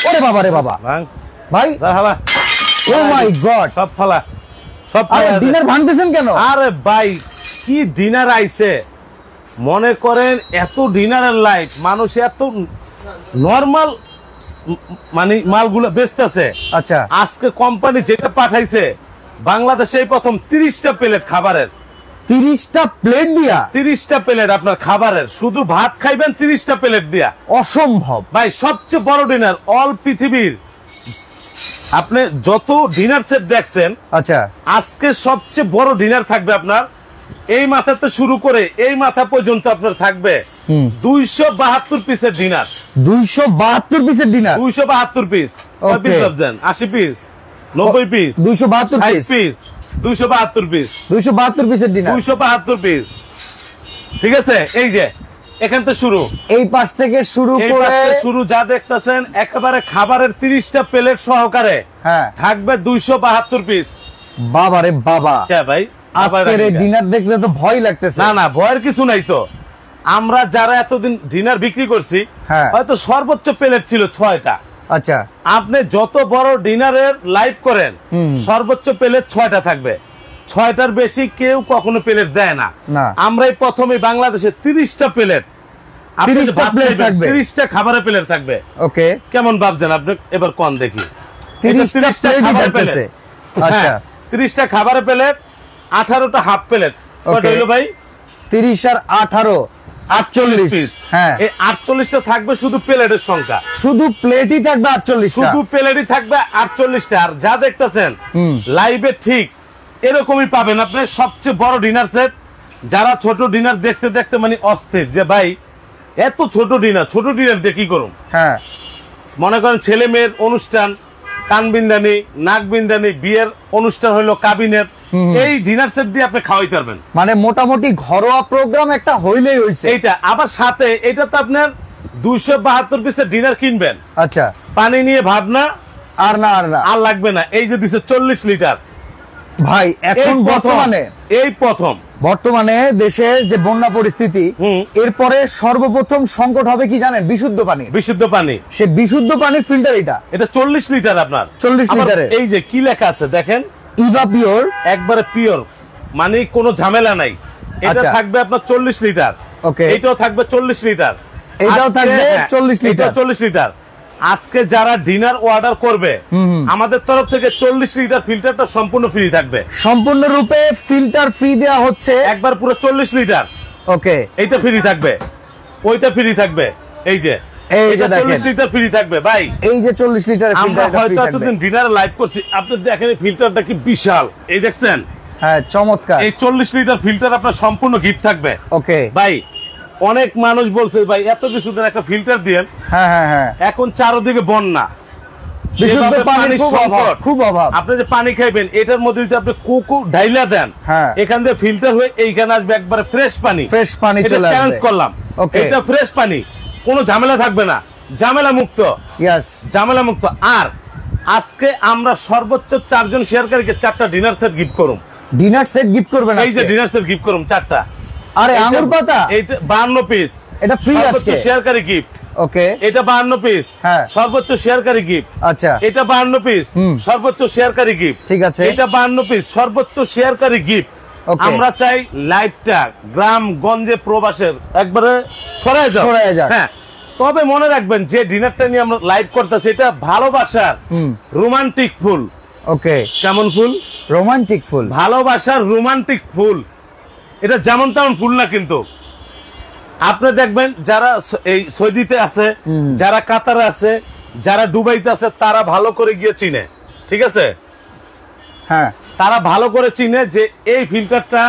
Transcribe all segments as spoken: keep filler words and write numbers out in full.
ওরে বাবা রে বাবা ভাই, ও মাই গড, সব ফালা সব ডিনার ভাঙতেছেন কেন? আরে ভাই কি ডিনার আইছে, মনে করেন এত ডিনারের লাইট মানুষ এত নরমাল মানে মালগুলো বেচতেছে। আচ্ছা, আজকে কোম্পানি যেটা পাঠাইছে বাংলাদেশে এই প্রথম তিরিশটা প্লেট খাবারের, তিরিশটা প্লেট দিয়া, তিরিশটা প্লেট আপনার খাবারের, শুধু ভাত খাইবেন তিরিশটা প্লেট দিয়া, অসম্ভব ভাই। সবচেয়ে বড় ডিনার অল পৃথিবীর, আপনি যত ডিনার সেট দেখছেন, আচ্ছা আজকে সবচেয়ে বড় ডিনার থাকবে আপনার এই মাথাতে শুরু করে এই মাথা পর্যন্ত আপনার থাকবে দুইশো বাহাত্তর পিসের ডিনার। দুইশো বাহাত্তর পিসের ডিনার, দুইশো বাহাত্তর পিস, আশি পিস, নব্বই পিস, দুইশো বাহাত্তর পিস, দুইশো বাহাত্তর পিস, দুইশো বাহাত্তর পিসের ডিনার, দুইশো বাহাত্তর পিস। ঠিক আছে, এই যে এখান থেকে শুরু, এই পাশ থেকে শুরু করে শুরু যা দেখতেছেন একেবারে খাবারের তিরিশটা প্লেট সহকারে হ্যাঁ থাকবে দুইশো বাহাত্তর পিস। বাবা রে বাবা, ভাই আজকের এই ডিনার দেখলে তো ভয় লাগতেছে। না না, ভয়ের কিছু নাই তো। আমরা যারা এতদিন ডিনার বিক্রি করছি, হয়তো সর্বোচ্চ প্লেট ছিল ছয়টা। আচ্ছা, আপনি যত বড় ডিনারের লাইভ করেন সর্বোচ্চ প্লেট ছয়টা থাকবে, ছয়টার বেশি কেউ কখনো প্লেট দেয় না। আমরাই প্রথমে বাংলাদেশে তিরিশটা প্লেট, তিরিশটা খাবারের প্লেট থাকবে। ওকে, কেমন ভাবছেন আপনি? এবার কোন দেখি, তিরিশটা খাবারের প্লেট, আচ্ছা তিরিশটা খাবারের প্লেট, আঠারোটা হাফ প্লেট, ভাই তিরিশ আর আঠারো আটচল্লিশ। হ্যাঁ, এই আটচল্লিশটা থাকবে শুধু প্লেটের সংখ্যা, শুধু প্লেটই থাকবে আটচল্লিশ, শুধু প্লেটই থাকবে আটচল্লিশটা। আর যা দেখতেছেন লাইভে ঠিক এরকমই পাবেন আপনি সবচেয়ে বড় ডিনার সেট। যারা ছোট ডিনার দেখতে দেখতে মানে অস্থির যে ভাই এত ছোট ডিনার, ছোট ডিনার দিয়ে কি করুন? হ্যাঁ, মনে করেন ছেলে মেয়ের অনুষ্ঠান, কানবিন্দানি, নাকবিন্দানি, বিয়ের অনুষ্ঠান হইলো কাবিনের, এই ডিনার সেট দিয়ে আপনি খাওয়াইতে পারবেন। মানে মোটামুটি ঘরোয়া প্রোগ্রাম একটা হইলেই হইছে এইটা। আবার সাথে এটা তো আপনার দুইশো বাহাত্তর পিসের ডিনার কিনবেন, আচ্ছা পানি নিয়ে ভাবনা আর না আর না আর লাগবে না। এই যে দিছে চল্লিশ লিটার ভাই, এখন বর্তমানে এই প্রথম বর্তমানে দেশের যে বন্যা পরিস্থিতি, এরপরে সর্বপ্রথম সংকট হবে কি জানেন? বিশুদ্ধ পানি। বিশুদ্ধ পানি, সে বিশুদ্ধ পানির ফিল্টার, এটা এটা চল্লিশ লিটার আপনার, চল্লিশ লিটারে। এই যে কি লেখা আছে দেখেন, ইভা পিওর, একবারে পিওর, মানে কোনো ঝামেলা নাই। এটা থাকবে আপনার চল্লিশ লিটার, ওকে, এটাও থাকবে চল্লিশ লিটার, এটাও থাকবে চল্লিশ লিটার, চল্লিশ লিটার। আজকে যারা ডিনার অর্ডার করবে আমাদের তরফ থেকে চল্লিশ লিটার ফিল্টারটা সম্পূর্ণ ফ্রি থাকবে, সম্পূর্ণ রূপে ফিল্টার ফ্রি দেওয়া হচ্ছে, একবার পুরো চল্লিশ লিটার। ওকে, এইটা ফ্রি থাকবে, ওইটা ফ্রি থাকবে, এই যে এই যে চল্লিশ লিটার ফ্রি থাকবে ভাই। এই যে চল্লিশ লিটার ফিল্টার হয়তো এতদিন ডিনার লাইভ করছি, আপনি দেখেন ফিল্টারটা কি বিশাল, এই দেখছেন? হ্যাঁ, চমৎকার। এই চল্লিশ লিটার ফিল্টার আপনার সম্পূর্ণ গিফট থাকবে। ওকে ভাই, অনেক মানুষ বলছে ভাই এত কিছু দেন একটা ফিল্টার দিয়েন। হ্যাঁ হ্যাঁ হ্যাঁ, এখন চারদিকে বন্যা, বিশুদ্ধ পানির খুব অভাব। আপনি যে পানি খাইবেন এটার মধ্যে যদি আপনি কোকো ঢাইলা দেন, এখান থেকে ফিল্টার হয়ে এইখানে আসবে একবারে ফ্রেশ পানি, ফ্রেশ পানি চলে আসবে। চ্যালেঞ্জ করলাম, এটা ফ্রেশ পানি, কোনো ঝামেলা থাকবে না, ঝামেলা মুক্ত। ইয়েস, ঝামেলা মুক্ত। আর আজকে আমরা সর্বোচ্চ চারজন শেয়ারকারীকে চারটা ডিনার সেট গিফট করুম। ডিনার সেট গিফট করবেন? এই যে ডিনার সেট গিফট করুম চারটা। আরে আঙ্গুর পাতা, এইটা বাহান্ন পিস, এটা ফ্রি আজকে শেয়ারকারী গিফট। ওকে, এটা বাহান্ন পিস, হ্যাঁ, সর্বোচ্চ শেয়ারকারী গিফট। আচ্ছা, এটা বাহান্ন পিস, সর্বোচ্চ শেয়ারকারী গিফট। ঠিক আছে, এটা বাহান্ন পিস, সর্বোচ্চ শেয়ারকারী গিফট। আমরা চাই লাইভটা গ্রাম গঞ্জে প্রবাসের একবারে ছড়ায় যাও, ছড়ায় যাক। হ্যাঁ, তবে মনে রাখবেন যে ডিনারটা নিয়ে আমরা লাইভ করতেছি এটা ভালোবাসার রোমান্টিক ফুল। ওকে, কেমন ফুল? রোমান্টিক ফুল, ভালোবাসার রোমান্টিক ফুল। এটা যেমন তেমন ফুল না, কিন্তু আপনি দেখবেন যারা এই সৌদিতে আছে, যারা কাতারে আছে, যারা দুবাইতে আছে, তারা ভালো করে গিয়ে চিনে। ঠিক আছে, হ্যাঁ, তারা ভালো করে চিনে যে এই ফিল্টারটা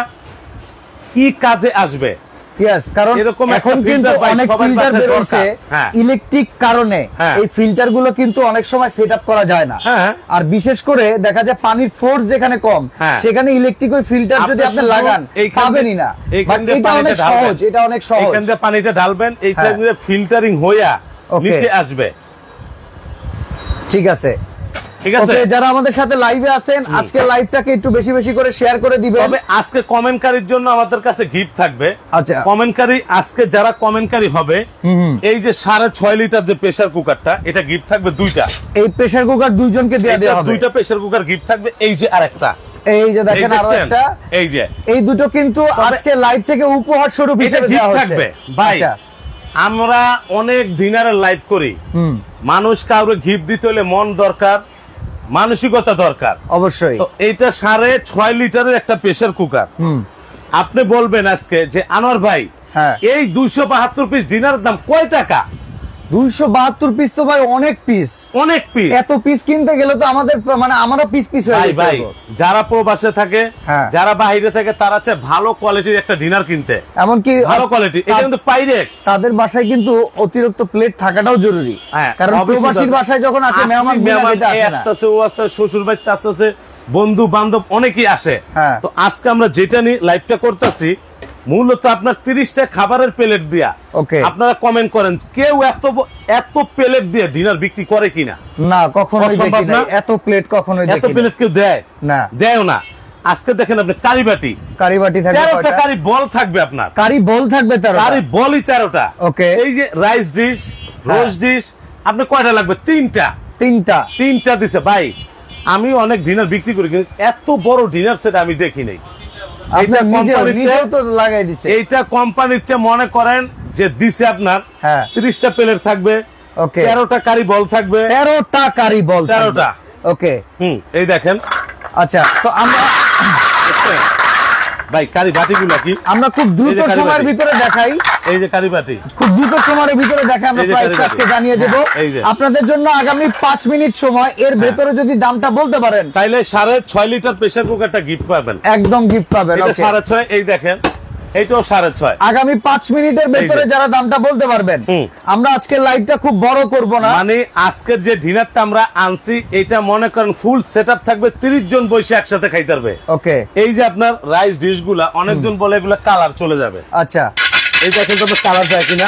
কি কাজে আসবে। ইয়েস, কারণ এখন কিন্তু অনেক ফিল্টার বের হচ্ছে ইলেকট্রিক কারণে, এই ফিল্টার গুলো কিন্তু অনেক সময় সেট আপ করা যায় না। আর বিশেষ করে দেখা যায় পানির ফোর্স যেখানে কম, সেখানে ইলেকট্রিক ওই ফিল্টার যদি আপনি লাগান পাবেনই না। এটা অনেক সহজ, এটা অনেক সহজ। এখান থেকে পানিটা ঢালবেন, এইখান থেকে ফিল্টারিং হইয়া নিচে আসবে। ঠিক আছে, ঠিক আছে, যারা আমাদের সাথে লাইভে আছেন আজকে লাইভটাকে একটু বেশি বেশি করে শেয়ার করে দিবেন। তবে আজকে কমেন্টকারীর জন্য আমাদের কাছে গিফট থাকবে। আচ্ছা, কমেন্টকারী আজকে যারা কমেন্টকারী হবে এই যে সাড়ে ছয় লিটার যে প্রেসার কুকারটা, এটা গিফট থাকবে দুইটা। এই প্রেসার কুকার দুইজনকে দেয়া দেওয়া হবে, দুইটা প্রেসার কুকার গিফট থাকবে। এই যে আরেকটা, এই যে দেখেন আরো একটা, এই যে এই দুটো কিন্তু আজকে লাইভ থেকে উপহার স্বরূপ হিসেবে দেওয়া হচ্ছে ভাই। আমরা অনেক ডিনারের লাইভ করি, মানুষ কাউকে গিফট দিতে হলে মন দরকার, মানসিকতা দরকার অবশ্যই। তো এইটা সাড়ে ছয় লিটারের একটা প্রেসার কুকার। আপনি বলবেন আজকে যে আনোয়ার ভাই এই দুইশো বাহাত্তর পিস ডিনারের দাম কয় টাকা? দুইশো বাহাত্তর পিস তো ভাই অনেক পিস, অনেক পিস। এত পিস কিনতে গেলে তো আমাদের মানে আমরা পিস পিস হয়ে যাই ভাই। যারা প্রবাসে থাকে, যারা বাইরে থাকে, তারা চায় ভালো কোয়ালিটির একটা ডিনার কিনতে, এমনকি ভালো কোয়ালিটি। এটা কিন্তু পাইরেক্স। তাদের বাসায় কিন্তু অতিরিক্ত প্লেট থাকাটাও জরুরি, কারণ প্রবাসীর বাসায় যখন আসে মেহমান আসতেছে, ও আসতেছে, শ্বশুর বাড়িতে আসতেছে, বন্ধু বান্ধব অনেকেই আসে। তো আজকে আমরা যেটা নিয়ে লাইভটা করতেছি মূলত আপনার তিরিশটা খাবারের প্লেট দিয়া। আপনারা কমেন্ট করেন কেউ এত এত প্লেট দিয়ে ডিনার বিক্রি করে কিনা? না, কখনোই দেখি না। এত প্লেট কখনোই দেখি না। এত প্লেট কেউ দেয় না, দেয়ও না। আজকে দেখেন আপনি কারিবাটি, কারিবাটি থাকবে তেরোটা কারি বল থাকবে, আপনার কারি বল থাকবে তেরোটা, কারি বলই তেরোটা। ওকে, এই যে রাইস ডিশ, রোজ ডিশ, আপনি কয়টা লাগবে? তিনটা, তিনটা তিনটা দিছে ভাই। আমি অনেক ডিনার বিক্রি করি কিন্তু এত বড় ডিনার সেট আমি দেখি নাই। এইটা কোম্পানির চেয়ে মনে করেন যে দিছে আপনার ত্রিশটা প্লেট থাকবে, তেরোটা কারি বল থাকবে, তেরোটা কারি বল, তেরোটা। ওকে, হুম, এই দেখেন। আচ্ছা, তো আমরা ভাই কারি বাটি গুলা কি আমরা খুব দ্রুত সময়ের ভিতরে দেখাই। এই যে কারি বাটি খুব দ্রুত সময়ের ভিতরে দেখাই, আমরা প্রাইস আজকে জানিয়ে দেব আপনাদের জন্য আগামী পাঁচ মিনিট সময়। এর ভেতরে যদি দামটা বলতে পারেন তাইলে সাড়ে ছয় লিটার প্রেসার কুকারটা গিফট পাবেন, একদম গিফট পাবেন। সাড়ে ছয়, এই দেখেন এইটাও সাড়ে ছয়। আগামী পাঁচ মিনিটের ভেতরে যারা দামটা বলতে পারবেন, আমরা আজকে লাইভটা খুব বড় করব না। মানে আজকের যে ডিনারটা আমরা আনছি এটা মনে করেন ফুল সেটআপ থাকবে, তিরিশ জন বসে একসাথে খাইতে পারবে। ওকে, এই যে আপনার রাইস ডিশ গুলা অনেকজন বলে এগুলা কালার চলে যাবে। আচ্ছা, এই দেখেন তো কালার যায় কিনা,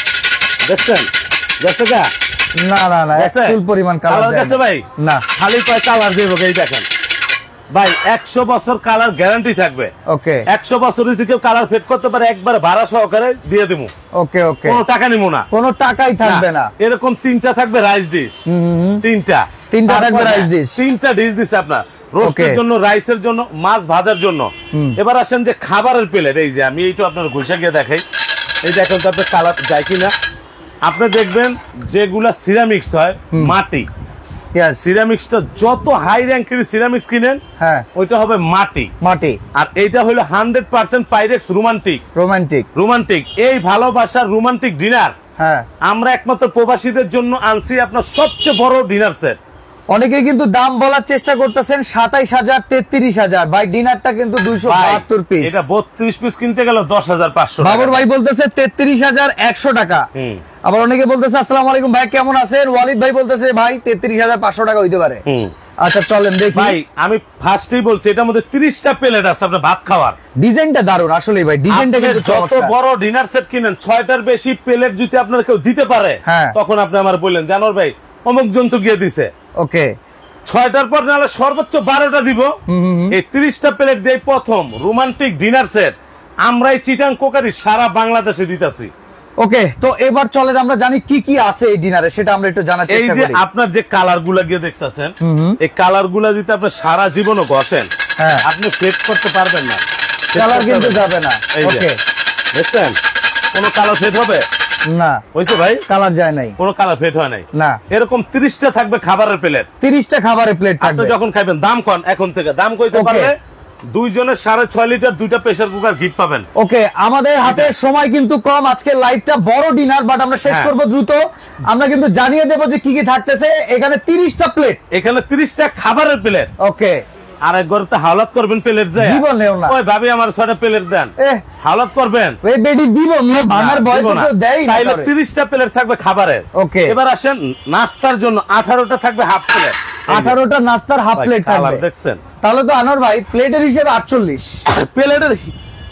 দেখছেন? গেছে গা? না না না, চুল পরিমাণ কালার গেছে ভাই? না, খালি কয় কালার দেবো। এই দেখেন ভাই, একশো বছর কালার গ্যারান্টি থাকবে। ওকে, একশো বছর যদি কেউ কালার ফেড করতে পারে একবার ভাড়া সহকারে দিয়ে দেবো। ওকে ওকে, কোনো টাকা নিবো না, কোনো টাকাই থাকবে না। এরকম তিনটা থাকবে রাইস ডিশ, তিনটা তিনটা থাকবে রাইস ডিশ, তিনটা ডিশ দিছে আপনার রোস্টের জন্য, রাইসের জন্য, মাছ ভাজার জন্য। এবার আসেন যে খাবারের প্লেট। এই যে আমি এইটা আপনার ঘুষে গিয়ে দেখাই। এই দেখেন তো আপনার কালার যায় কিনা। আপনি দেখবেন যেগুলা সিরামিক্স হয়, মাটি, সিরামিক্সটা যত হাই র্যাঙ্কের সিরামিক্স কিনেন ওইটা হবে মাটি, মাটি। আর এইটা হলো hundred percent Pyrex romantic, romantic romantic এই ভালোবাসার রোমান্টিক ডিনার আমরা একমাত্র প্রবাসীদের জন্য আনছি আপনার সবচেয়ে বড় ডিনার সেট। অনেকে কিন্তু দাম বলার চেষ্টা করতেছেন সাতাইশ হাজার, তেত্রিশ হাজার। ভাই ডিনারটা কিন্তু দুইশো বাহাত্তর পিস, এটা বত্রিশ পিস কিনতে গেল দশ হাজার পাঁচশো। বাবর ভাই বলতেছে তেত্রিশ হাজার একশো টাকা। আবার অনেকে বলতেছে আসসালামু আলাইকুম ভাই কেমন আছেন? ওয়ালিদ ভাই বলতেছে ভাই তেত্রিশ হাজার পাঁচশো টাকা হইতে পারে। আচ্ছা চলেন দেখি। ভাই আমি ফার্স্টেই বলছি এটার মধ্যে ত্রিশটা প্লেট আছে আপনার ভাত খাওয়ার। ডিজাইনটা দারুণ আসলে ভাই, ডিজাইনটা কিন্তু যত বড় ডিনার সেট কিনেন ছয়টার বেশি প্লেট যদি আপনার কেউ দিতে পারে তখন আপনি আমার বললেন জানোর ভাই অমুক জন্তু গিয়ে দিছে। ওকে, ছয়টার পর নাহলে সর্বোচ্চ বারোটা দিব। এই ত্রিশটা প্লেট দিয়ে প্রথম রোমান্টিক ডিনার সেট আমরাই চিটাং কোকারি সারা বাংলাদেশে দিতেছি। ওকে, তো এবার চলেন আমরা জানি কি কি আছে এই ডিনারে, সেটা আমরা একটু জানার চেষ্টা করি। এই যে আপনার যে কালার গুলা গিয়ে দেখতেছেন, এই কালার গুলা যদি আপনি সারা জীবনও ঘষেন আপনি ফেড করতে পারবেন না, কালার কিন্তু যাবে না। ওকে, দেখছেন কোন কালার ফেড হবে না? হইছে ভাই, কালার যায় নাই, কোন কালার ফেড হয় নাই না। এরকম ত্রিশটা থাকবে খাবারের প্লেট, ত্রিশটা খাবারের প্লেট থাকবে। আপনি যখন খাবেন দাম কোন এখন থেকে দাম কইতে পারবে। দুইজনের সাড়ে ছয় লিটার দুইটা প্রেসার কুকার গিফট পাবেন। ওকে, আমাদের হাতে সময় কিন্তু কম, আজকে লাইভটা বড় ডিনার বাট আমরা শেষ করব দ্রুত। আমরা কিন্তু জানিয়ে দেব যে কি কি থাকতেছে। এখানে ত্রিশটা প্লেট, এখানে ত্রিশটা খাবারের প্লেট। ওকে, আর একবার তো হাওলাত করবেন প্লেট যায় জীবনেও না। ওই ভাবি আমার ছয়টা প্লেট দেন, হাওলাত করবেন ওই বেডি দিব না, ভাঙার ভয় তো কেউ দেয় না। তাইলে ত্রিশটা প্লেট থাকবে খাবারের। ওকে, এবার আসেন নাস্তার জন্য আঠারোটা থাকবে হাফ প্লেট, আঠারোটা নাস্তার হাফ প্লেট থাকবে। দেখছেন? তাহলে তো আনোয়ার ভাই প্লেটের হিসেবে আটচল্লিশ, প্লেটের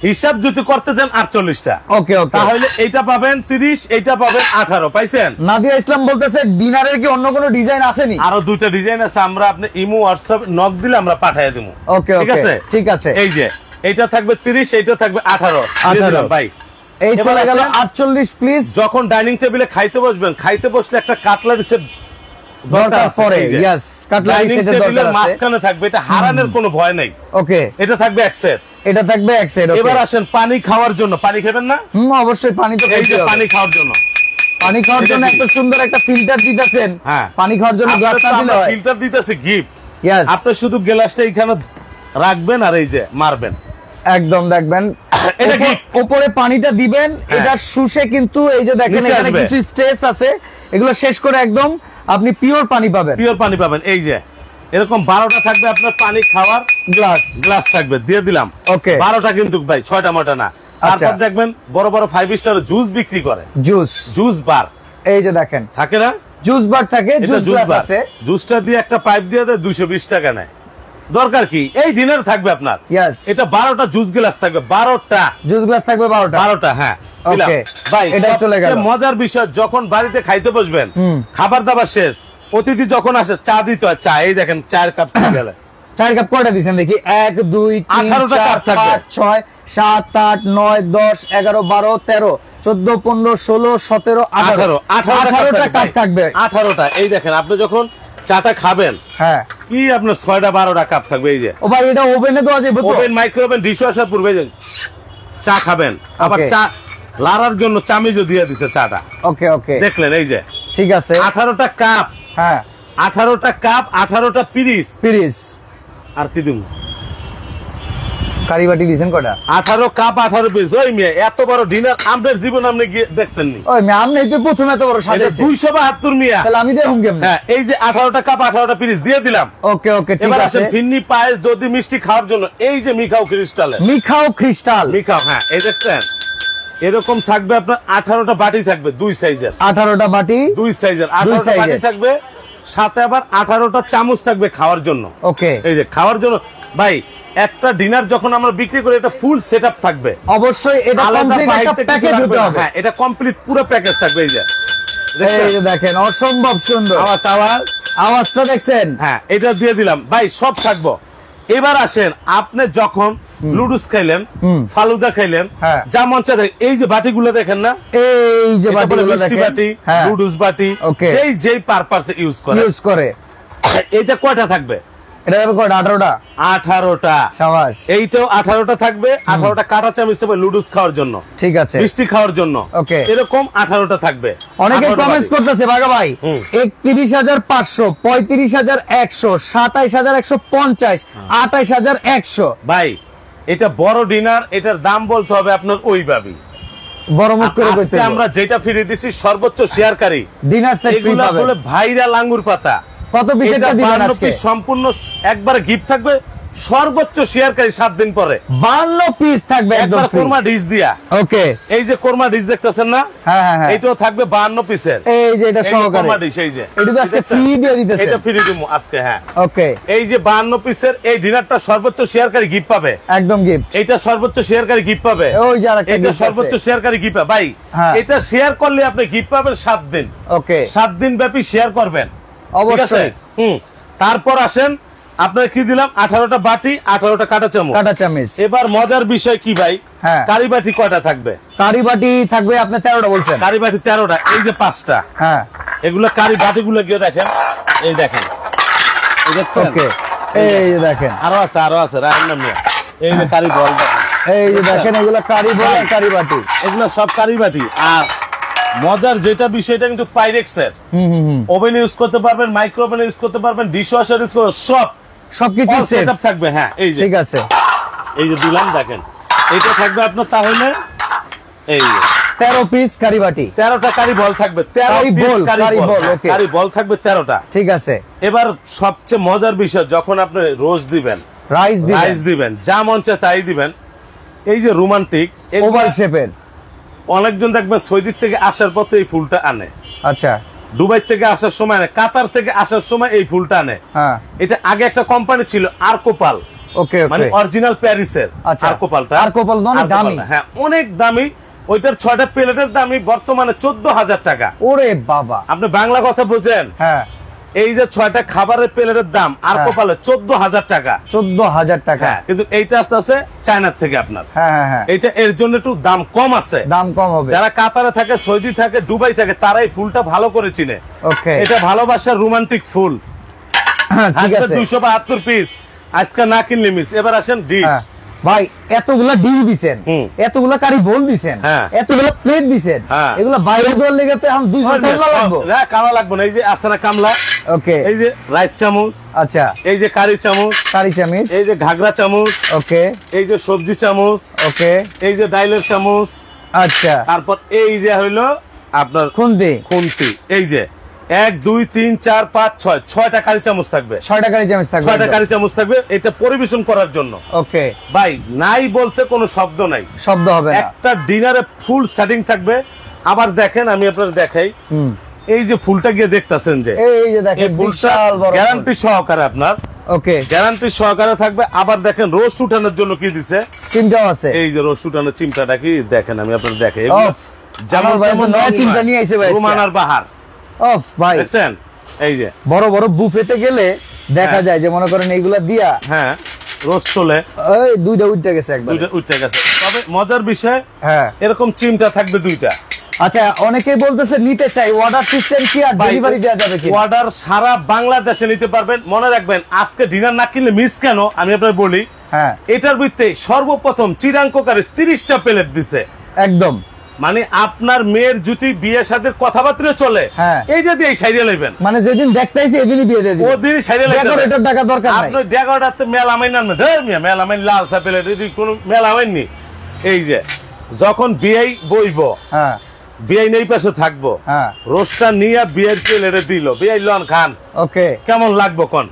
হিসাব যদি করতে চান আটচল্লিশটা। ওকে ওকে, তাহলে এইটা পাবেন তিরিশ, এইটা পাবেন আঠারো। পাইছেন? নাদিয়া ইসলাম বলতেছে ডিনারের কি অন্য কোনো ডিজাইন আসেনি? আরো দুইটা ডিজাইন আছে, আমরা আপনি ইমো হোয়াটসঅ্যাপ নক দিলে আমরা পাঠিয়ে দেবো। ওকে ঠিক আছে ঠিক আছে। এই যে এইটা থাকবে তিরিশ, এইটা থাকবে আঠারো। আঠারো ভাই এই চলে গেল আটচল্লিশ। প্লিজ যখন ডাইনিং টেবিলে খাইতে বসবেন, খাইতে বসলে একটা কাটলারি সেট দরকার পড়ে। यस, কাটলারি সেটের দরকার আছে। মাঝখানে থাকবে, এটা হারানোর কোনো ভয় নেই। ওকে, এটা থাকবে এক সেট, এটা থাকবে এক সেট। এবার আসেন পানি খাওয়ার জন্য। পানি খাবেন না? হুম, অবশ্যই পানি তো এই যে পানি খাওয়ার জন্য, পানি খাওয়ার জন্য এত সুন্দর একটা ফিল্টার দিতেছেন। হ্যাঁ, পানি খাওয়ার জন্য গ্লাসটা দিলে হয়। ফিল্টার দিতেছে গিফট। यस, আপনি শুধু গ্লাসটা এখানে রাখবেন আর এই যে মারবেন, একদম দেখবেন এটা কি উপরে পানিটা দিবেন, এটা শুষে কিন্তু এই যে দেখেন এখানে কিছু স্ট্রেস আছে, এগুলো শেষ করে একদম আপনি পিওর পানি পাবেন। পিওর পানি পাবেন। এই যে এরকম বারোটা থাকবে আপনার পানি খাওয়ার গ্লাস, গ্লাস থাকবে, দিয়ে দিলাম। ওকে, বারোটা কিন্তু ভাই, ছয়টা মোটা না। তারপর দেখবেন বড় বড় ফাইভ স্টার জুস বিক্রি করে, জুস জুস বার। এই যে দেখেন থাকে না, জুস বার থাকে, জুস গ্লাস আছে। জুসটা দিয়ে একটা পাইপ দিয়ে দেয়, দুইশো বিশ টাকা নেয়। দরকার কি, এই ডিনার থাকবে আপনার। यस, এটা বারোটা জুস গ্লাস থাকবে, বারোটা জুস গ্লাস থাকবে, বারোটা বারোটা হ্যাঁ। ওকে ভাই এটা চলে গেল। মজার বিষয়, যখন বাড়িতে খাইতে বসবেন, খাবার দাবার শেষ, অতিথি যখন আসে চা দিতে হয়। চা এই দেখেন চার কাপ গেলে, চার কাপ কয়টা দিচ্ছেন দেখি? এক দুই তিন চার পাঁচ ছয় সাত আট নয় দশ এগারো বারো তেরো চোদ্দ পনেরো ষোলো সতেরো আঠারো আঠারোটা কাপ থাকবে। আঠারোটা এই দেখেন, আপনি যখন চাটা খাবেন, হ্যাঁ কি আপনার ছয়টা বারোটা কাপ থাকবে। এই যে ও ভাই, এটা ওভেনে দেওয়া যাবে? Oven, micro oven, dishwasher পূর্বে চা খাবেন, আবার চা লাড়ার জন্য চামিজও দিয়ে দিছে চাটা। ওকে ওকে, দেখলেন? এই যে ঠিক আছে, আঠারোটা কাপ। হ্যাঁ, আঠারোটা কাপ, আঠারোটা পিরিস। পিরিস আর কি দিন কারি বাটি দিছেন কয়টা? আঠারো কাপ, আঠারো পিস। ওই মেয়ে এত বড় ডিনার আপনার জীবন আপনি দেখছেন নি? ওই মেয়ে আপনি তো প্রথম এত বড় সাজাইছে দুইশো বাহাত্তর মিয়া, তাহলে আমি দেখুন কেমনে? হ্যাঁ, এই যে আঠারোটা কাপ, আঠারোটা পিরিস দিয়ে দিলাম। ওকে ওকে, ঠিক আছে। ফিন্নি, পায়েস, দধি, মিষ্টি খাওয়ার জন্য এই যে মিখাও ক্রিস্টাল, মিখাও ক্রিস্টাল, মিখাও, হ্যাঁ এই দেখছেন এরকম থাকবে আপনার। আঠারোটা বাটি থাকবে দুই সাইজের, আঠারোটা বাটি দুই সাইজের, আঠারোটা বাটি থাকবে, সাথে আবার আঠারোটা চামচ থাকবে খাওয়ার জন্য। ওকে, এই যে খাওয়ার জন্য ভাই, একটা ডিনার যখন আমরা বিক্রি করি, এটা ফুল সেটআপ থাকবে। অবশ্যই এটা কমপ্লিট একটা প্যাকেজ হতে হবে। হ্যাঁ, এটা কমপ্লিট পুরো প্যাকেজ থাকবে। এই যে এই যে দেখেন, অসম্ভব সুন্দর আওয়াজ, আওয়াজ আওয়াজটা দেখছেন? হ্যাঁ, এটা দিয়ে দিলাম ভাই, সব থাকবো। এবার আসেন, আপনি যখন লুডুস খাইলেন, ফালুদা খাইলেন, যা মন চায়, এই যে বাটিগুলো দেখেন না, এই যে বাটিগুলো দেখেন, বাটি, লুডুস বাটি, যেই যেই পারপাসে ইউজ করে ইউজ করে। এটা কয়টা থাকবে? এটা হবে কয়টা? আঠারোটা। আঠারোটা, সাবাস। এইটাও আঠারোটা থাকবে, আঠারোটা কাঁটা চামচ থাকবে লুডুস খাওয়ার জন্য, ঠিক আছে, মিষ্টি খাওয়ার জন্য। ওকে, এরকম আঠারোটা থাকবে। অনেকে কমেন্টস করতেছে বাঘা ভাই, একত্রিশ হাজার পাঁচশো, পঁয়ত্রিশ হাজার একশো, সাতাইশ হাজার একশো পঞ্চাশ, আঠাইশ হাজার একশো। ভাই এটা বড় ডিনার, এটার দাম বলতে হবে আপনার ওইভাবেই বড় মুখ করে বলতে। আমরা যেটা ফিরে দিছি সর্বোচ্চ শেয়ারকারী ডিনার সেট ফ্রি পাবেন। বলে ভাইরা লাঙ্গুর পাতা। কত পিস এটা দিবেন আজকে? সম্পূর্ণ একবার গিফট থাকবে, সর্বোচ্চ শেয়ারকারী সাত দিন পরে বান্ন পিস থাকবে একদম ফ্রি, কোরমা ডিশ দিয়া। ওকে, এই যে কোরমা ডিশ দেখতেছেন না, হ্যাঁ হ্যাঁ, এটাও থাকবে বান্ন পিসের। এই যে এটা সহকারে কোরমা ডিশ, এই যে এটা তো আজকে ফ্রি দিয়ে দিতেছে, এটা ফ্রি দিমু আজকে। হ্যাঁ, ওকে, এই যে বান্ন পিসের এই ডিনারটা সর্বোচ্চ শেয়ারকারী গিফট পাবে, একদম গিফট। এটা সর্বোচ্চ শেয়ারকারী গিফট পাবে, ওই যে আরেকটা এটা সর্বোচ্চ শেয়ারকারী গিফট পাবে। ভাই এটা শেয়ার করলে আপনি গিফট পাবেন সাত দিন। ওকে, সাত দিন ব্যাপী শেয়ার করবেন অবশ্যই। হুম, তারপর আসেন, আপনার কি দিলাম? আঠারোটা বাটি, আঠারোটা কাঁটা চামচ, কাঁটা চামচ। এবার মজার বিষয় কি ভাই, কারি বাটি কয়টা থাকবে? কারি বাটি থাকবে আপনার তেরোটা বলছেন। কারি বাটি তেরোটা, এই যে পাঁচটা। হ্যাঁ, এগুলো কারি বাটি গুলো গিয়ে দেখেন, এই দেখেন, এই দেখছেন? ওকে, এই যে দেখেন, আরো আছে, আরো আছে, রাখেন না মিয়া। এই যে কারি বল দেখেন, এই যে দেখেন, এগুলো কারি বল, কারি বাটি, এগুলো সব কারি বাটি। আর মজার যেটা বিষয়টা কিন্তু পাইরেক্সের, ওভেন ইউজ করতে পারবেন, মাইক্রো ওভেন ইউজ করতে পারবেন, ডিশ ওয়াশার ইউজ করতে, সব সবকিছু সেটআপ থাকবে। হ্যাঁ, এই যে ঠিক আছে, এই যে দিলাম দেখেন, এইটা থাকবে আপনার। তাহলে এই তেরো পিস কারি বাটি, তেরোটা কারি বল থাকবে, তেরো পিস কারি বল, কারি বল থাকবে তেরোটা, ঠিক আছে। এবার সবচেয়ে মজার বিষয়, যখন আপনি রোজ দিবেন, রাইস দিবেন, রাইস দিবেন, যা মন চায় তাই দিবেন। এই যে রোমান্টিক ওভাল শেপের, অনেকজন দেখবেন সৌদি থেকে আসার পথে এই ফুলটা আনে। আচ্ছা, দুবাই থেকে আসার সময় আনে, কাতার থেকে আসার সময় এই ফুলটা আনে। হ্যাঁ, এটা আগে একটা কোম্পানি ছিল আর্কোপাল, ওকে ওকে মানে অরিজিনাল প্যারিসের আর্কোপালটা আর্কোপাল অনেক দামি হ্যাঁ অনেক দামি ওইটার ছয়টা প্লেটের দামই বর্তমানে চোদ্দ হাজার টাকা ওরে বাবা আপনি বাংলা কথা বুঝেন হ্যাঁ এই যে ছয়টা খাবারের প্লেটের দাম আর্কোপালে চোদ্দ হাজার টাকা চোদ্দ হাজার টাকা কিন্তু এইটা আসতে আছে চায়নার থেকে আপনার হ্যাঁ হ্যাঁ এইটা এর জন্য একটু দাম কম আছে দাম কম হবে যারা কাতারে থাকে সৌদি থাকে দুবাই থাকে তারা এই ফুলটা ভালো করে চিনে ওকে এটা ভালোবাসার রোমান্টিক ফুল ঠিক আছে দুইশো বাহাত্তর পিস আজকে না কিনলে মিস এবার আসেন ডিশ ভাই এতগুলা ডিশ দিছেন এতগুলা কারি বোল দিছেন এতগুলা প্লেট দিছেন এগুলা বাইরে দেওয়ার লেগে তো এখন দুইশো টাকা লাগবে না কামলা লাগবে না এই যে আছে না কামলা ওকে এই যে রাইস চামচ আচ্ছা এই যে কারি চামচ কারি চামচ এই যে ঘাগরা চামচ ওকে এই যে সবজি চামচ ওকে এই যে ডাইলের চামচ আচ্ছা তারপর এই যে হইলো আপনার খুন্তি খুন্তি এই যে এক দুই তিন চার পাঁচ ছয় ছয়টা কারি চামচ থাকবে ছয়টা কারি চামচ থাকবে ছয়টা কারি চামচ থাকবে এটা পরিবেশন করার জন্য ওকে ভাই নাই বলতে কোনো শব্দ নাই শব্দ হবে না একটা ডিনারে ফুল সেটিং থাকবে আবার দেখেন আমি আপনাদের দেখাই এই যে ফুলটা গিয়ে দেখতেছেন যে এই যে দেখেন বিশাল বড় গ্যারান্টি সহকারে আপনার ওকে গ্যারান্টি সহকারে থাকবে আবার দেখেন রোস্ট উঠানোর জন্য কি দিছে চিমটাও আছে এই যে রোস্ট উঠানোর চিমটাটা কি দেখেন আমি আপনাদের দেখাই জামাল ভাই তো নয়া চিমটা নিয়ে আইছে ভাই রোমানার বাহার অফ ভাই দেখছেন এই যে বড় বড় বুফেতে গেলে দেখা যায় যে মনে করেন এইগুলা দিয়া হ্যাঁ রোস্ট চলে এই দুইটা উঠে গেছে একবার দুইটা উঠে গেছে তবে মজার বিষয় হ্যাঁ এরকম চিমটা থাকবে দুইটা আচ্ছা অনেকেই বলতেছে নিতে চাই অর্ডার সিস্টেম কি আর ডেলিভারি দেওয়া যাবে কি অর্ডার সারা বাংলাদেশে নিতে পারবেন মনে রাখবেন আজকে ডিনার না কিনলে মিস কেন আমি আপনাদের বলি হ্যাঁ এটার ভিতরে সর্বপ্রথম চিরাঙ্ককারী তিরিশটা প্লেট দিছে একদম মানে আপনার মেয়ের যদি বিয়ের সাথে কথাবার্তা চলে এই যদি এই সাইডে লইবেন মানে যেদিন দেখতেইছি এদিনই বিয়ে দিয়ে দিবেন ওদিনই সাইডে লইবেন ডেকোরেটর টাকা দরকার নাই আপনি ডেকোরেটরতে মেলামাইন আনবেন ধর মিয়া মেলামাইন লাল সা প্লেট এটি কোনো মেলামাইন নি এই যে যখন বিয়ে বইবো হ্যাঁ বিয়ে নেই পাশে থাকবো হ্যাঁ রোস্টটা নিয়ে বিয়ের প্লেটে দিল বিয়ে লন খান ওকে কেমন লাগবো কোন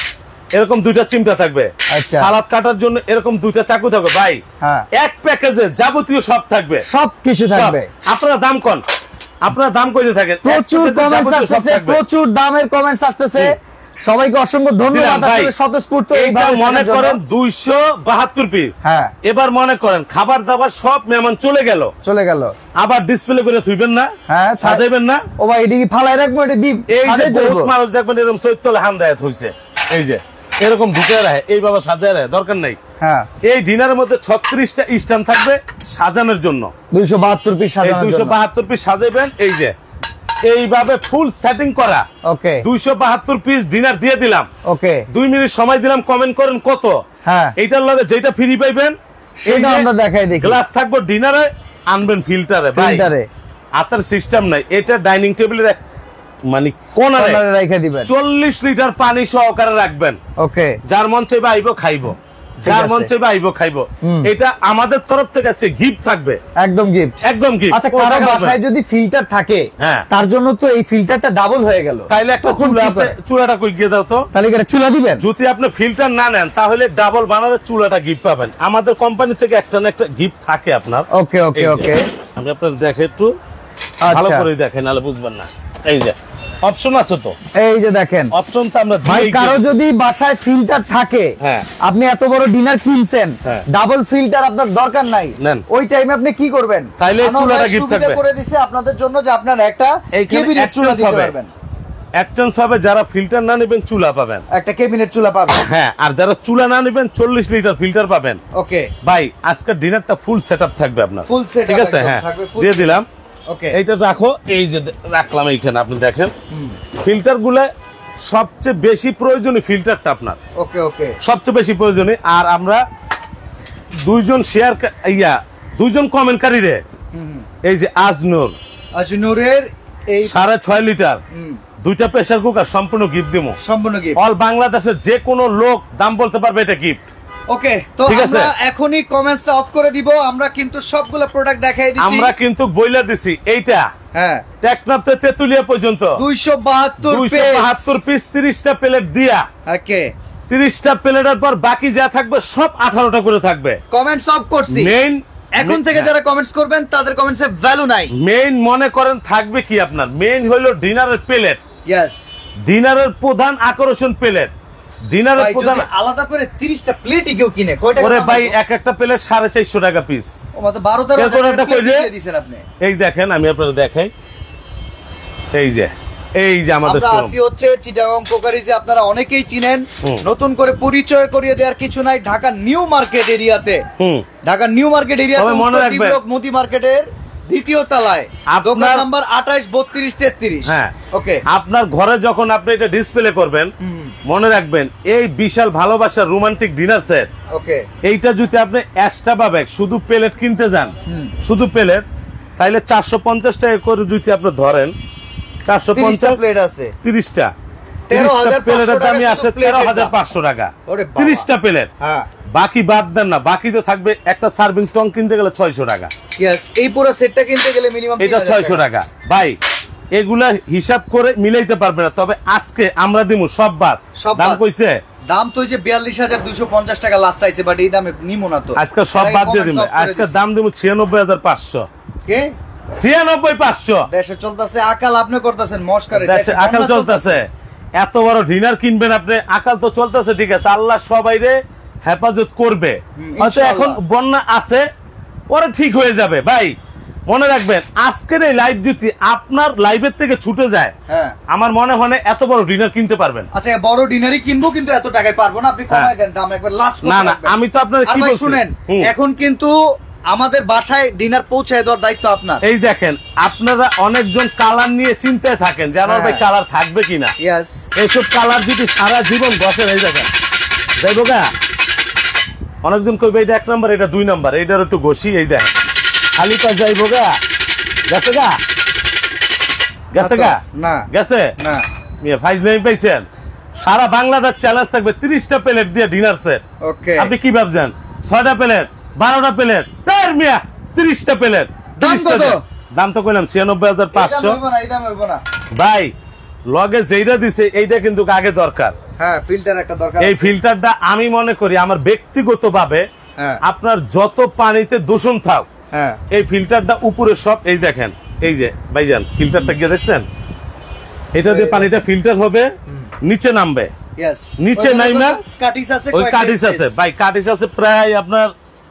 এরকম দুইটা চিমটা থাকবে আচ্ছা সালাদ কাটার জন্য এরকম দুইটা চাকু থাকবে ভাই এক প্যাকেজে যাবতীয় সব থাকবে সবকিছু থাকবে আপনারা দাম কোন আপনারা দাম কইতে থাকেন প্রচুর কমেন্টস আসছে প্রচুর দামের কমেন্টস আসছে সবাইকে অসংখ্য ধন্যবাদ আসলে স্বতঃস্ফূর্ত এইভাবে মনে করেন দুইশো বাহাত্তর পিস হ্যাঁ এবার মনে করেন খাবার দাবার সব মেহমান চলে গেল চলে গেল আবার ডিসপ্লে করে থুইবেন না হ্যাঁ সাজাইবেন না ও ভাই এদিকে ফালাই রাখবো এটা বিপ সাজাই দেব মানুষ দেখবেন এরকম চৈতলে হান্দায়াত হইছে এই যে এরকম ঢুকে রাখে এই বাবা সাজায় রাখে দরকার নাই হ্যাঁ এই ডিনারের মধ্যে ছত্রিশটা স্ট্যান্ড থাকবে সাজানোর জন্য দুইশো বাহাত্তর পিস সাজানোর জন্য দুইশো বাহাত্তর পিস সাজাইবেন এই যে এইভাবে ফুল সেটিং করা ওকে দুইশো বাহাত্তর পিস ডিনার দিয়ে দিলাম ওকে দুই মিনিট সময় দিলাম কমেন্ট করেন কত হ্যাঁ এইটার লগে যেটা ফ্রি পাইবেন সেটা আমরা দেখাই দেখি গ্লাস থাকবে ডিনারে আনবেন ফিল্টারে ফিল্টারে আতার সিস্টেম নাই এটা ডাইনিং টেবিলের মানে কোনারে রেখে দিবেন চল্লিশ লিটার পানি সহকারে রাখবেন ওকে যার মন চাইবে আইবো খাইবো যার মন চাইবে আইবো খাইবো এটা আমাদের তরফ থেকে আজকে গিফট থাকবে একদম গিফট একদম গিফট আচ্ছা কারো বাসায় যদি ফিল্টার থাকে তার জন্য তো এই ফিল্টারটা ডাবল হয়ে গেল তাইলে একটা চুলা আছে চুলাটা কই গিয়ে দাও তো তাহলে কি চুলা দিবেন যদি আপনি ফিল্টার না নেন তাহলে ডাবল বানানোর চুলাটা গিফট পাবেন আমাদের কোম্পানি থেকে একটা না একটা গিফট থাকে আপনার ওকে ওকে ওকে আমি আপনাদের দেখে একটু ভালো করে দেখেন নালে বুঝবেন না এই যে অপশন আছে তো এই যে দেখেন অপশন তো আমরা ভাই কারো যদি বাসায় ফিল্টার থাকে আপনি এত বড় ডিনার কিনছেন ডাবল ফিল্টার আপনার দরকার নাই ওই টাইমে আপনি কি করবেন তাইলে চুলাটা গিফট থাকবে করে দিয়েছে আপনাদের জন্য যে আপনারা একটা ক্যাবিনেট চুলা দিতে পারবেন একচেঞ্জ হবে যারা ফিল্টার না নেবেন চুলা পাবেন একটা ক্যাবিনেট চুলা পাবেন হ্যাঁ আর যারা চুলা না নেবেন চল্লিশ লিটার ফিল্টার পাবেন ওকে ভাই আজকের ডিনারটা ফুল সেটআপ থাকবে আপনার ফুল সেটআপ ঠিক আছে হ্যাঁ দিয়ে দিলাম ওকে এইটা রাখো এই যে রাখলাম এইখানে আপনি দেখেন ফিল্টার গুলা সবচেয়ে বেশি প্রয়োজনীয় ফিল্টারটা আপনার ওকে ওকে সবচেয়ে বেশি প্রয়োজনীয় আর আমরা দুইজন শেয়ার ইয়া দুইজন কমেন্টকারী রে এই যে আজনুর আজনুরের এই সাড়ে ছয় লিটার দুইটা প্রেসার কুকার সম্পূর্ণ গিফট দিমু সম্পূর্ণ গিফট অল বাংলাদেশের যে কোনো লোক দাম বলতে পারবে এটা গিফট ওকে তো আমরা এখনি কমেন্টসটা অফ করে দিব আমরা কিন্তু সবগুলো প্রোডাক্ট দেখাই দিছি আমরা কিন্তু বইলা দিছি এইটা হ্যাঁ টেকনাফতে তেতুলিয়া পর্যন্ত দুইশো বাহাত্তর দুইশো বাহাত্তর পিস তিরিশটা প্লেট দিয়া ওকে তিরিশটা প্লেটের পর বাকি যা থাকবে সব আঠারোটা করে থাকবে কমেন্টস অফ করছি মেইন এখন থেকে যারা কমেন্টস করবেন তাদের কমেন্টসে ভ্যালু নাই মেইন মনে করেন থাকবে কি আপনার মেইন হলো ডিনারের প্লেট ইয়েস ডিনারের প্রধান আকর্ষণ প্লেট ডিনারের প্রধান আলাদা করে তিরিশটা প্লেটই কেউ কিনে কয় টাকা? ওরে ভাই এক একটা প্লেট সাড়ে চারশো টাকা পিস। ও মানে বারো তেরো টাকা প্লেট দিয়েছেন আপনি। এই দেখেন আমি আপনাদের দেখাই, এই যে এই যে আমাদের আমরা আসি হচ্ছে চিটাগং কোকারিজে, আপনারা অনেকেই চিনেন, নতুন করে পরিচয় করিয়ে দেওয়ার কিছু নাই। ঢাকা নিউ মার্কেট এরিয়াতে, ঢাকা নিউ মার্কেট এরিয়াতে মনে রাখবেন মোদি মার্কেটের দ্বিতীয় তলায় দোকান নাম্বার আঠাশ বত্রিশ তেত্রিশ। হ্যাঁ ওকে, আপনার ঘরে যখন আপনি এটা ডিসপ্লে করবেন মনে রাখবেন এই বিশাল ভালোবাসার রোমান্টিক ডিনার সেট, ওকে, এইটা যদি আপনি এক্সট্রা পাবে শুধু প্লেট কিনতে যান, শুধু প্লেট, তাইলে চারশো পঞ্চাশ টাকা করে যদি আপনি ধরেন, চারশো পঞ্চাশ প্লেট আছে তিরিশটা, তিরিশটা প্লেটের দামই আসে তেরো হাজার পাঁচশো টাকা, তিরিশটা প্লেট। বাকি বাদ দেন না, বাকি তো থাকবে একটা সার্ভিং টং কিনতে গেলে ছয়শো টাকা, এই পুরো সেটটা কিনতে গেলে মিনিমাম এটা ছয়শো টাকা। ভাই এগুলা হিসাব করে মিলাইতে পারবে না, তবে আজকে আমরা দিমু সব বাদ। দাম কইছে, দাম তো যে বিয়াল্লিশ হাজার দুইশো পঞ্চাশ টাকা লাস্ট আইছে, বাট এই দামে নিমো না তো, আজকে সব বাদ দিয়ে দিমু। আজকে দাম দিমু ছিয়ানব্বই হাজার পাঁচশো। কে ছিয়ানব্বই পাঁচশো? দেশে চলতেছে আকাল, আপনি করতেছেন মস্কারি। দেশে আকাল চলতেছে, এত বড় ডিনার কিনবেন আপনি, আকাল তো চলতেছে, ঠিক আছে, আল্লাহ সবাইরে হেফাজত করবে। হয়তো এখন বন্যা আছে, পরে ঠিক হয়ে যাবে। ভাই মনে রাখবেন আজকের এই লাইভ যদি আপনার লাইভের থেকে ছুটে যায়, আমার মনে হয় এত বড় ডিনার কিনতে পারবেন। আচ্ছা বড় ডিনারই কিনবো, কিন্তু এত টাকায় পারবো না, আপনি কমায় দেন দাম একবার লাস্ট। না না আমি তো আপনার কি বলছি শুনেন, এখন কিন্তু আমাদের বাসায় ডিনার পৌঁছায় দেওয়ার দায়িত্ব আপনার। এই দেখেন আপনারা অনেকজন কালার নিয়ে চিন্তায় থাকেন যে আমার ভাই কালার থাকবে কিনা। এইসব কালার যদি সারা জীবন বসে, এই দেখেন যাইবো গা, অনেকজন কইবে এটা এক নাম্বার, এটা দুই নাম্বার, এইটার একটু ঘষি, এই দেখেন খালি পা যাইবো গা, গেছে গা, গেছে গা, না গেছে না, ফাইজ নেই পাইছেন। সারা বাংলাদেশ চ্যালেঞ্জ থাকবে তিরিশটা প্লেট দিয়ে ডিনার সেট। আপনি কি ভাবছেন ছয়টা প্লেট, বারোটা প্লেট, তার মিয়া তিরিশটা প্লেট, দাম তো কইলাম ছিয়ানব্বই হাজার পাঁচশো। ভাই লগে যেইটা দিছে এইটা কিন্তু আগে দরকার, এই ফিল্টারটা আমি মনে করি আমার ব্যক্তিগত ভাবে, আপনার যত পানিতে দূষণ থাক এই ফিল্টারটা উপরে সব, এই দেখেন এই যে ভাইজান ফিল্টারটা গিয়ে দেখছেন, এটা দিয়ে পানিটা ফিল্টার হবে, নিচে নামবে, নিচে নাইমা ওই কাটিস আছে, ভাই কাটিস আছে প্রায় আপনার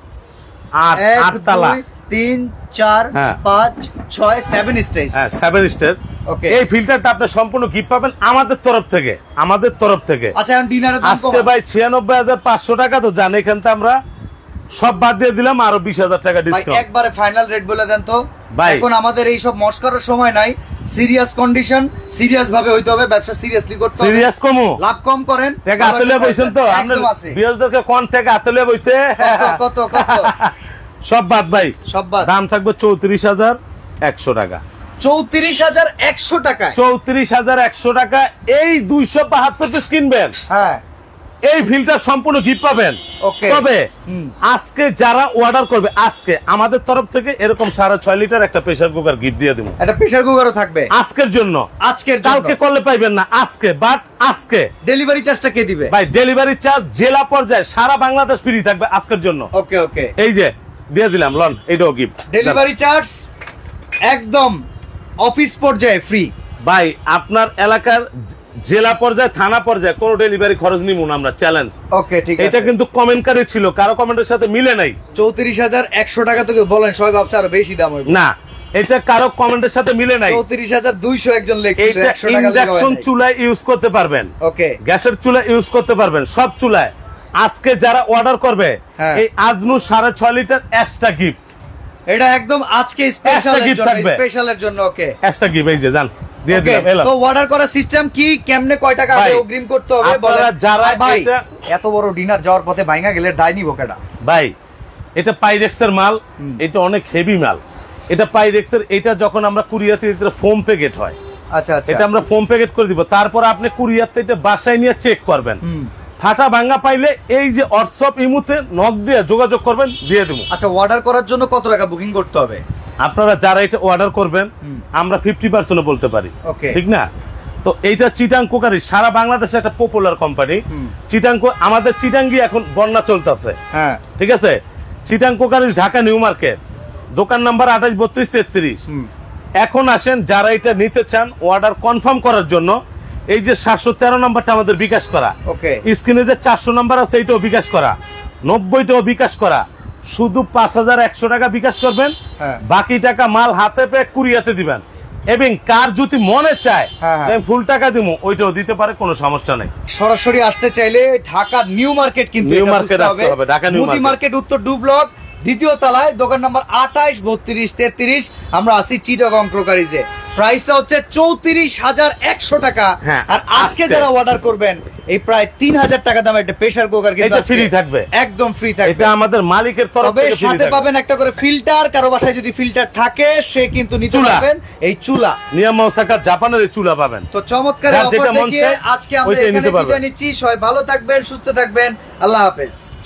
আট আট তালা, তিন চার পাঁচ ছয় সেভেন স্টেজ, হ্যাঁ সেভেন স্টেজ। এই ফিল্টারটা আপনি সম্পূর্ণ গিফট পাবেন আমাদের তরফ থেকে, আমাদের তরফ থেকে। আচ্ছা ডিনারের দাম আজকে ভাই ছিয়ানব্বই হাজার পাঁচশো টাকা তো জান, এখান থেকে আমরা সব বাদ দিয়ে দিলাম আরো বিশ হাজার টাকা ডিসকাউন্ট। একবারে ফাইনাল রেট বলে দেন তো ভাই, এখন আমাদের এই সব মস্করার সময় নাই, সিরিয়াস কন্ডিশন, সিরিয়াস ভাবে হইতে হবে, ব্যবসা সিরিয়াসলি করতে হবে। সিরিয়াস কমু, লাভ কম করেন, টাকা আতলে বইছেন তো আপনার বিয়ারদেরকে কোন টাকা আতলে বইতে কত কত সব বাদ ভাই, সব বাদ। দাম থাকবে চৌত্রিশ হাজার একশো টাকা, চৌত্রিশ হাজার একশো টাকা, চৌত্রিশ হাজার একশো টাকা। এই দুইশো বাহাত্তর পিস কিনবেন, হ্যাঁ এই ফিল্টার সম্পূর্ণ গিফট পাবেন। তবে আজকে যারা অর্ডার করবে, আজকে আমাদের তরফ থেকে এরকম সাড়ে ছয় লিটার একটা প্রেসার কুকার গিফট দিয়ে দেবো। একটা প্রেসার কুকারও থাকবে আজকের জন্য, আজকের কালকে করলে পাইবেন না, আজকে। বাট আজকে ডেলিভারি চার্জটা কে দিবে ভাই? ডেলিভারি চার্জ জেলা পর্যায়ে সারা বাংলাদেশ ফ্রি থাকবে আজকের জন্য। ওকে ওকে, এই যে দিয়ে দিলাম, লন এইটাও গিফট। ডেলিভারি চার্জ একদম অফিস পর্যায়ে ফ্রি ভাই, আপনার এলাকার জেলা পর্যায়ে থানা পর্যায়ে কোনো ডেলিভারি খরচ নিব না আমরা, চ্যালেঞ্জ। ওকে ঠিক আছে, এটা কিন্তু কমেন্টকারী ছিল, কারো কমেন্টের সাথে মিলে নাই। চৌত্রিশ হাজার একশো টাকা থেকে বলেন, সবাই ভাবছে আরো বেশি দাম হবে না, এটা কারো কমেন্টের সাথে মিলে নাই। চৌত্রিশ হাজার দুইশো একজন লিখছে, এটা ইন্ডাকশন চুলায় ইউজ করতে পারবেন, ওকে গ্যাসের চুলায় ইউজ করতে পারবেন, সব চুলায়। আজকে যারা অর্ডার করবে এই আজনু সাড়ে ছয় লিটার এক্সট্রা গিফট, এটা একদম আজকে স্পেশাল গিফট থাকবে, স্পেশালের জন্য। ওকে এক্সট্রা গিফট, এই যে জান দিয়ে দিলাম। এলো তো অর্ডার করার সিস্টেম কি, কেমনে কয় টাকা আগে অগ্রিম করতে হবে বলেন? যারা ভাই এত বড় ডিনার যাওয়ার পথে ভাঙা গেলে ডাই নিব কেডা? ভাই এটা পাইরেক্সের মাল, এটা অনেক হেভি মাল, এটা পাইরেক্সের। এটা যখন আমরা কুরিয়ার থেকে ফোম প্যাকেট হয়, আচ্ছা আচ্ছা, এটা আমরা ফোম প্যাকেট করে দিব, তারপর আপনি কুরিয়ার থেকে বাসায় নিয়ে চেক করবেন, ফাটা ভাঙা পাইলে এই যে হোয়াটসঅ্যাপ ইমুতে নক দিয়ে যোগাযোগ করবেন, দিয়ে দেবো। আচ্ছা অর্ডার করার জন্য কত টাকা বুকিং করতে হবে? আপনারা যারা এটা অর্ডার করবেন আমরা ফিফটি পার্সেন্ট বলতে পারি, ঠিক না? তো এইটা চিটাং কোকারি সারা বাংলাদেশে একটা পপুলার কোম্পানি। চিটাং, আমাদের চিটাঙ্গি এখন বন্যা চলতেছে, হ্যাঁ ঠিক আছে। Chittagong crockery Dhaka New Market, দোকান নাম্বার আঠাশ বত্রিশ তেত্রিশ। এখন আসেন যারা এটা নিতে চান, অর্ডার কনফার্ম করার জন্য এই যে সাতশো তেরো নাম্বারটা আমাদের বিকাশ করা, স্ক্রিনে যে চারশো নাম্বার আছে এইটাও বিকাশ করা, নব্বইটাও বিকাশ করা। শুধু পাঁচ হাজার একশো টাকা বিকাশ করবেন, বাকি টাকা মাল হাতে পেয়ে কুরিয়াতে দিবেন। এবং কার যদি মনে চায় ফুল টাকা দিব, ওইটাও দিতে পারে, কোনো সমস্যা নেই। সরাসরি আসতে চাইলে ঢাকা নিউ মার্কেট, কিন্তু নিউ মার্কেট আসতে হবে, ঢাকা নিউ মার্কেট, উত্তর ডু ব্লক, দ্বিতীয় তলায়, দোকান নাম্বার আঠাইশ, বত্রিশ, তেত্রিশ। আমরা আছি চিটাগং ক্রোকারিজে। প্রাইসটা হচ্ছে চৌত্রিশ হাজার একশো টাকা। আর আজকে যারা অর্ডার করবেন এই প্রায় তিন হাজার টাকা দামের একটা প্রেসার কুকার কিন্তু ফ্রি থাকবে, একদম ফ্রি থাকবে। এটা আমাদের মালিকের তরফ থেকে ফ্রি সাথে পাবেন একটা করে ফিল্টার। কারো বাসায় যদি ফিল্টার থাকে সে কিন্তু নিতে পারবেন এই চুলা, নিয়ামা ওসাকা জাপানের এই চুলা পাবেন। তো চমৎকার অফার দেখিয়ে আজকে আমরা এখানে বিদায় নিচ্ছি। সবাই ভালো থাকবেন, সুস্থ থাকবেন, আল্লাহ হাফেজ।